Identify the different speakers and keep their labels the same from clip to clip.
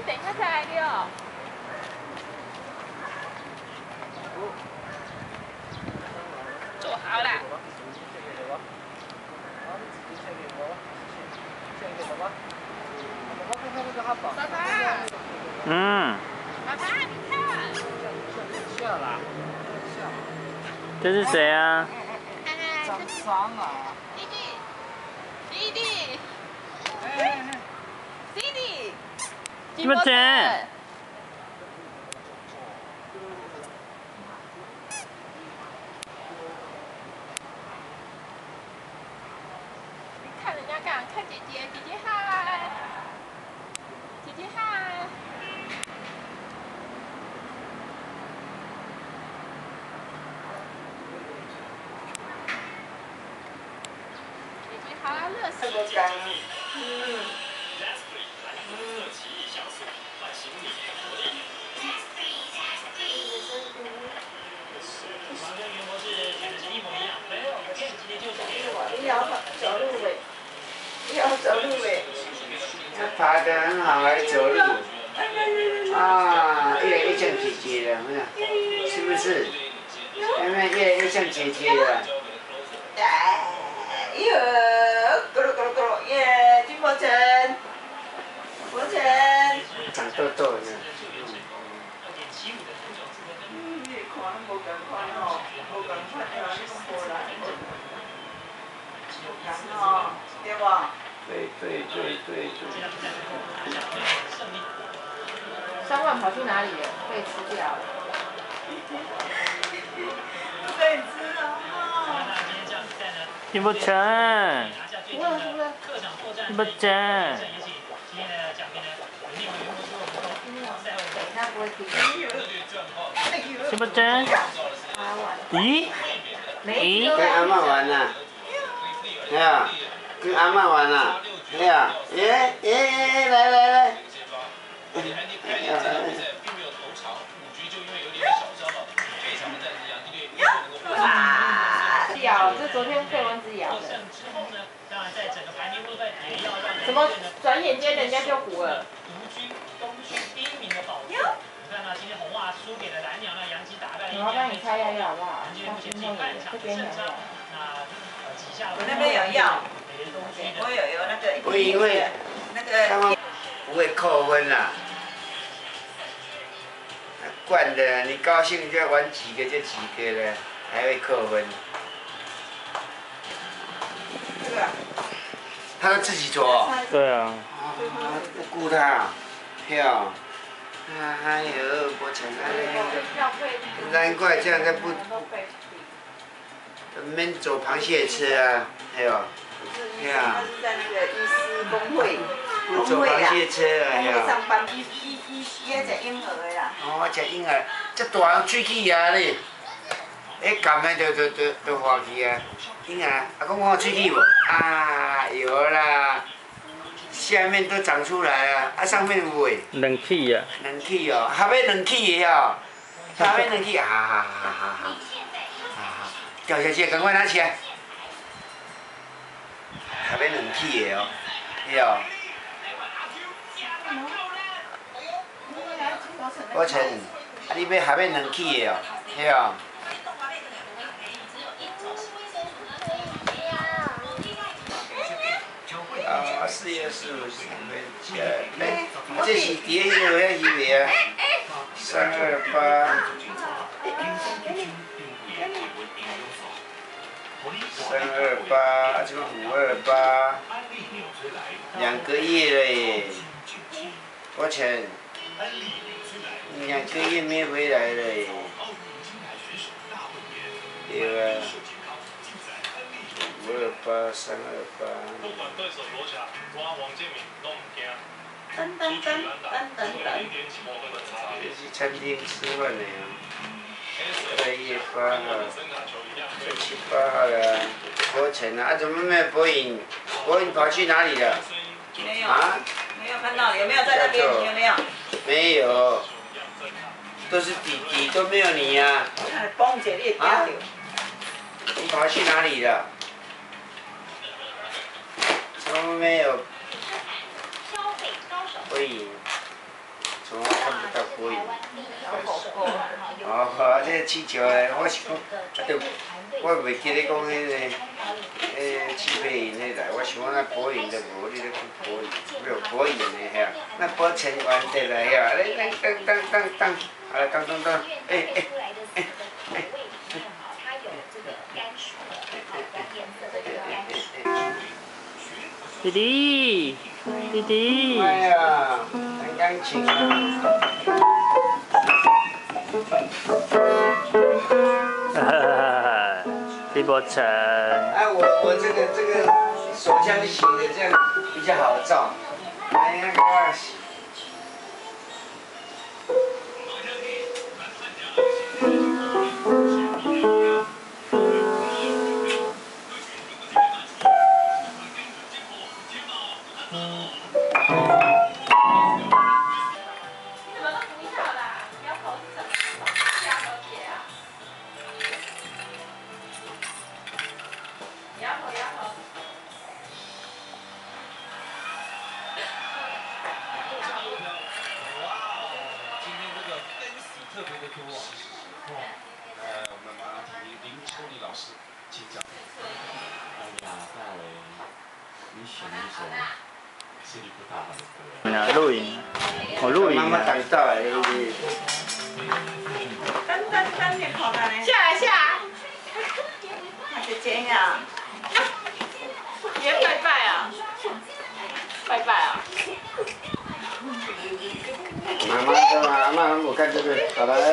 Speaker 1: 等一下再来溜。做好了。爸爸。
Speaker 2: 嗯。
Speaker 1: 爸爸，你看。
Speaker 3: 下啦。
Speaker 2: 这是谁啊？
Speaker 3: 张张啊。
Speaker 1: 弟弟。弟弟。
Speaker 2: 金伯成。
Speaker 1: 看人家干嘛？看姐姐，姐姐嗨，姐姐嗨。姐姐好啊，热死。
Speaker 3: 爬得很好，还走路。啊，越来越像姐姐了，是不是？有没有越来越像姐姐了？
Speaker 4: 哎呦，咕噜咕噜咕噜，耶，金伯成，伯成，
Speaker 3: 长痘痘了。
Speaker 4: 你看无共款吼，无共款的话，你讲无来，无共吼，对无？
Speaker 3: 对。
Speaker 1: 3万跑去哪里了？被吃掉了。
Speaker 4: 被吃了哈。
Speaker 2: 金伯成。
Speaker 1: 不会。
Speaker 2: 金伯成。
Speaker 1: 他不会听。
Speaker 2: 金伯成。咦？
Speaker 3: 跟阿嬷玩呐？对啊，跟阿嬷玩呐？对啊，来。
Speaker 1: 咬，这昨天被蚊子咬的。怎么转眼间人家就糊了？我帮你开药好不好？放心后这边有药。
Speaker 4: 我那边有药，我有那个。
Speaker 3: 我因为
Speaker 4: 那个。
Speaker 3: 不会扣分啦。惯的，你高兴就要玩几个就几个了，还会扣分。
Speaker 4: 这个。
Speaker 3: 他都自己做。
Speaker 2: 对啊。
Speaker 3: 不顾他，跳。哎呦，伯成，难怪这样他不免走螃蟹吃啊，哎呦，对啊。
Speaker 4: 他是在那个医师工会。
Speaker 3: 不走螃蟹车啊，哎呀。
Speaker 4: 上班，伊在食婴儿的啦。
Speaker 3: 哦，食婴儿，这大喙齿啊你，含的就化去啊。婴儿，啊，讲我喙齿无？啊，有啦，下面都长出来了，啊，上面有未？
Speaker 2: 冷气啊。
Speaker 3: 冷气哦，还要冷气的哦，还要冷气啊，掉下去，赶快拿起来。还要冷气的哦，对哦。伯成，啊，你要还要冷气的哦，对哦。啊，4月15日，来，这是第一个要预备啊，328。328，这个528，2个月了耶，伯成。2个月没回来了耶。对啊。528、328。这是餐厅吃饭的呀。2月8号。7、8号了。伯成啊，怎么没有博颖？博颖跑去哪里了？
Speaker 4: 没有。啊？没有看到，有没有在那边？有没有？
Speaker 3: 没有。都是弟弟，都没有你呀。
Speaker 4: 帮姐你
Speaker 3: 啊？你跑去哪里了？怎么没有？博颖。 博赢。
Speaker 4: 哦，
Speaker 3: 哦，这个气球诶，我是讲，我袂记得讲迄个，气配赢迄来，我想讲那博赢就无，你咧讲博赢，没有博赢的遐，那博成完的来遐，来当，好来当，
Speaker 2: 弟弟，
Speaker 3: 哎呀，弹钢琴啊！
Speaker 2: 哈哈，李伯成，
Speaker 3: 哎，我这个手枪型的这样比较好照。哎呀，我是。
Speaker 5: 特别的多啊！我们马上提林秋丽老师，请讲。哎呀，大伟，你选一首心里不大好的歌。
Speaker 2: 录影，我录影
Speaker 3: 妈妈
Speaker 2: 啊。
Speaker 3: 等到哎。
Speaker 4: 等你考哪里？
Speaker 1: 下来，
Speaker 4: 还是这样？
Speaker 1: 别拜拜啊！拜拜啊！
Speaker 3: 妈妈，我看这边，好来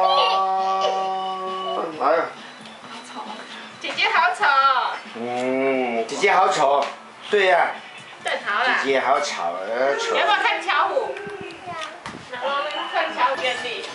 Speaker 3: 哦，来呀！
Speaker 1: 姐姐好丑。
Speaker 3: 姐姐好丑，对呀，
Speaker 1: 正好啦。
Speaker 3: 姐姐好吵，丑。
Speaker 1: 要不要看巧虎？然后看巧虎原理。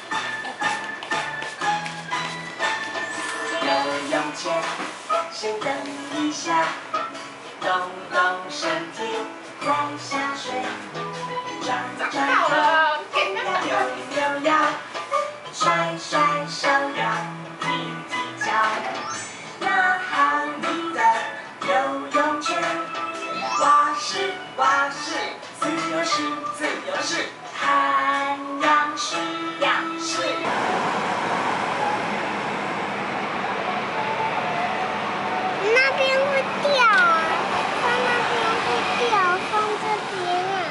Speaker 6: 游泳前，先等一下，动动身体，再下水，转
Speaker 1: 到了，
Speaker 6: 扭腰，甩手要踢脚，拿好你的游泳圈，蛙式，自由式，太阳式。
Speaker 7: 那边会掉啊，它那边会掉，放这边啊。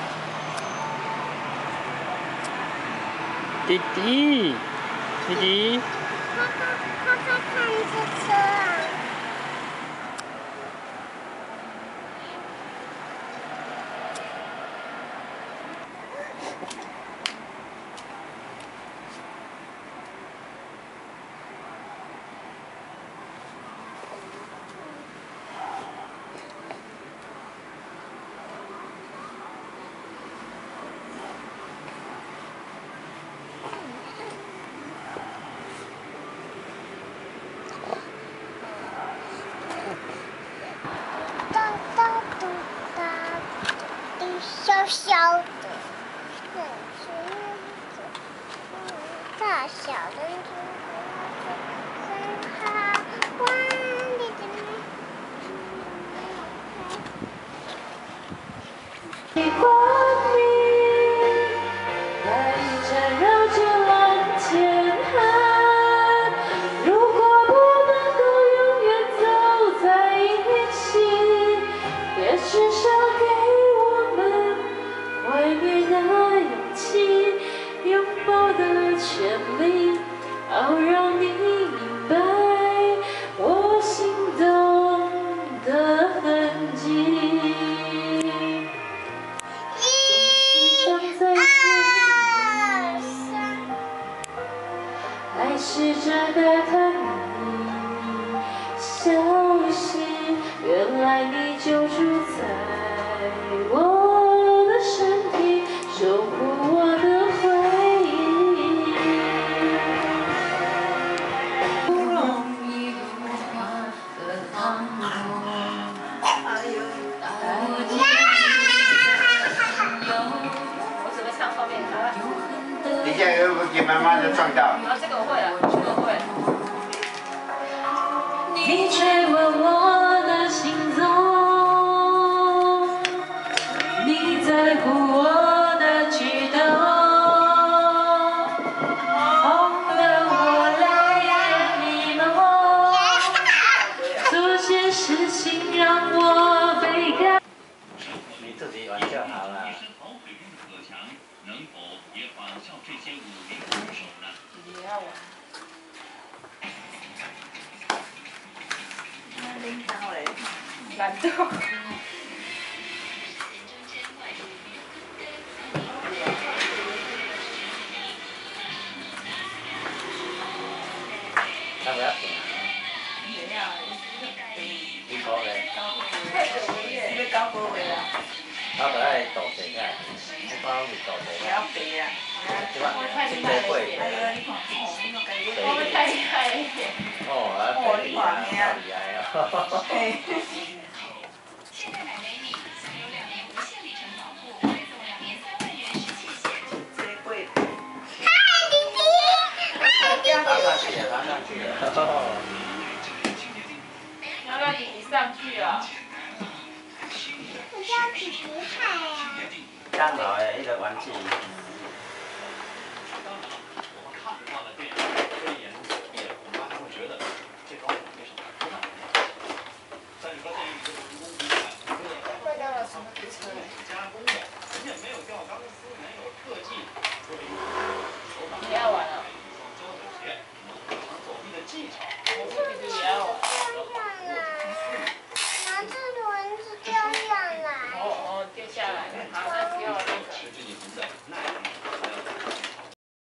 Speaker 2: 弟弟，
Speaker 7: 他在看这车啊。小小的，大小的，哈哇哩的
Speaker 6: 没关你，在缠绕着蓝天海。如果不能够永远走在一起，也至少给我们怀念的勇气，拥抱的权利，好让你明白我心动的痕迹。还试着打探你消息，原来你就住在我的身体，守护我的回忆。不容易融化的糖果，
Speaker 1: 我只会唱后面，好吧？
Speaker 3: 等一下有没有给妈妈的撞到？
Speaker 1: 然后这个我会了，这个我会。
Speaker 6: 你追问我的行踪，你在乎我的举动。 件事情让我倍感。
Speaker 2: 你自己玩就好了。
Speaker 1: 也要玩。
Speaker 4: 那领导嘞？
Speaker 1: 懒惰。
Speaker 2: 要不要点？
Speaker 4: 谁呀？
Speaker 2: 你考嘞？
Speaker 4: 你要搞过未啊？
Speaker 2: 我就爱倒一下，我包是倒一下。
Speaker 4: 不要肥啊！
Speaker 2: 即摆即个贵。
Speaker 4: 哎呀，你看，哦，你看家己。
Speaker 1: 我们太厉害了。
Speaker 2: 哦，啊，厉害啊，太厉害啊！
Speaker 4: 嘿。
Speaker 8: 现代买美女，享有2年无限里程保护，再送2年3万元实器险。
Speaker 4: 最贵的。
Speaker 7: 嗨，弟弟，嗨，弟弟。
Speaker 2: 拉上去了，拉上去了。
Speaker 1: 要让弟弟上去啊！
Speaker 7: 我叫弟弟嗨呀。
Speaker 2: 刚好诶，迄个玩具。